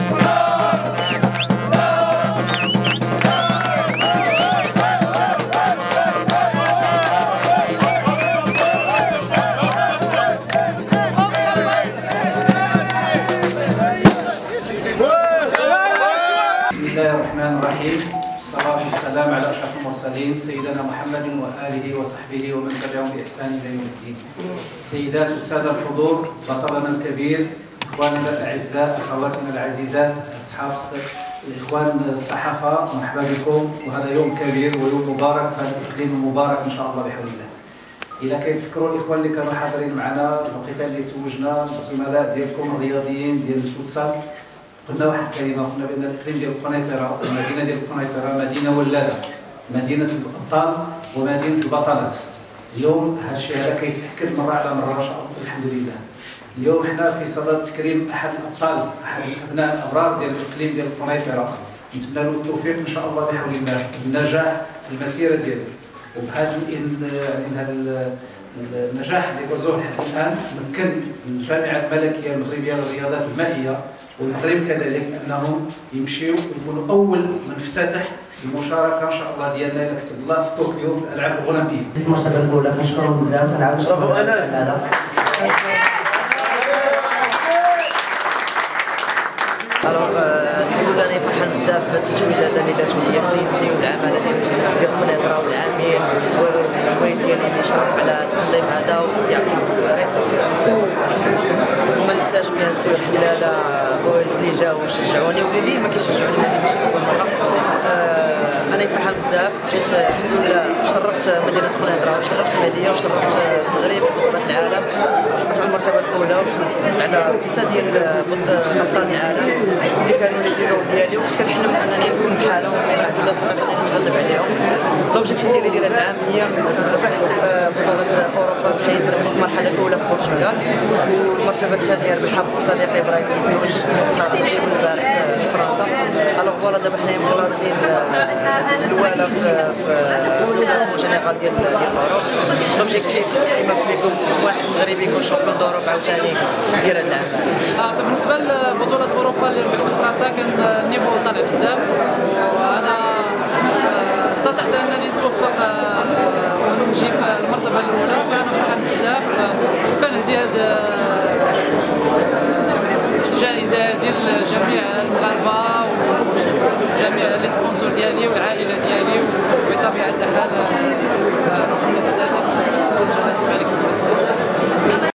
بسم الله الرحمن الرحيم، والصلاة والسلام على أشرف المرسلين سيدنا محمد وآله وصحبه ومن تبعهم بإحسان إلى يوم الدين. سيدات والسادة الحضور، بطلنا الكبير، إخواننا الأعزاء، أخواتنا العزيزات، أصحاب الإخوان الصحافة، مرحبا بكم. وهذا يوم كبير ويوم مبارك، فهذا الإقليم المبارك إن شاء الله بحول الله. إلا كيتذكروا الإخوان اللي كانوا حاضرين معنا الوقيته اللي توجنا الزملاء ديالكم الرياضيين ديال الفوتسال، قلنا واحد الكلمه، قلنا بان الاقليم ديال القنيطره، المدينه ديال القنيطره مدينه ولاده، مدينه الابطال ومدينه البطلات. اليوم هذا الشيء هذا كيتاكد مره على مره ان شاء الله الحمد لله. اليوم حنا في صدد تكريم احد الابطال، احد الابناء الابرار ديال الاقليم ديال القنيطره، نتمنى له التوفيق ان شاء الله بحول الله، بالنجاح في المسيره ديالو، وبهذا النجاح اللي برزوه لحد الان مكن الجامعه الملكيه المغربيه للرياضات المائيه والمغرب كذلك انهم يمشيوا ويكونوا اول من افتتح المشاركه ان شاء الله ديالنا الى كتب الله في طوكيو في الالعاب الاولمبيه. المرتبه الاولى كنشكرهم بزاف، كنعاود نشكرهم على هذا. الحمد لله انا فرحان بزاف بالتتويج هذا اللي درتو فيا بنيتي والعماله ديال القنيطره والعاملين والوالد ديالي اللي شرف على التنظيم هذا والسي عبد الحق الصويري، وما ننساش بيان سور حلاله بويز اللي جاو وشجعوني واللي ديما كيشجعوني، هذه ماشي اول مره. انا فرحان بزاف حيت الحمد لله شرفت مدينه قنيطره وشرفت المدينه وشرفت المغرب في بطولات العالم، حصلت على المرتبه الاولى وفزت على 6 ديال ابطال العالم اللي كانوا لي في دور ديالي، وكنت كنحلم انني نكون بحالهم والحمد لله صراحه انني نتغلب عليهم. لوبجيكتيف ديالي ديال هذا العام هي ربح بطوله اوروبا بحيث ربحت المرحله الاولى في البرتغال، والمرتبه الثانيه ربحها صديقي ابراهيم ديدوش خاطري والبارح في فرنسا. الوغ فوالا دابا حنايا مكلاسين الاولى في الكلاسمون جينيرال ديال الاوروب. لوبجيكتيف كما قلت لكم واحد مغربي يكون شامبيون دوروب عاوتاني ديال هذا العام. فبالنسبه لبطوله اوروبا اللي ربحت في فرنسا كان النيفو طالع بزاف، وانا استطعت انني نتوفق ونجي في المرتبه الاولى، فانا فرحان بزاف. وكنهدي هذه الجائزه ديال جميع المغاربه وجميع لي سبونسور ديالي والعائله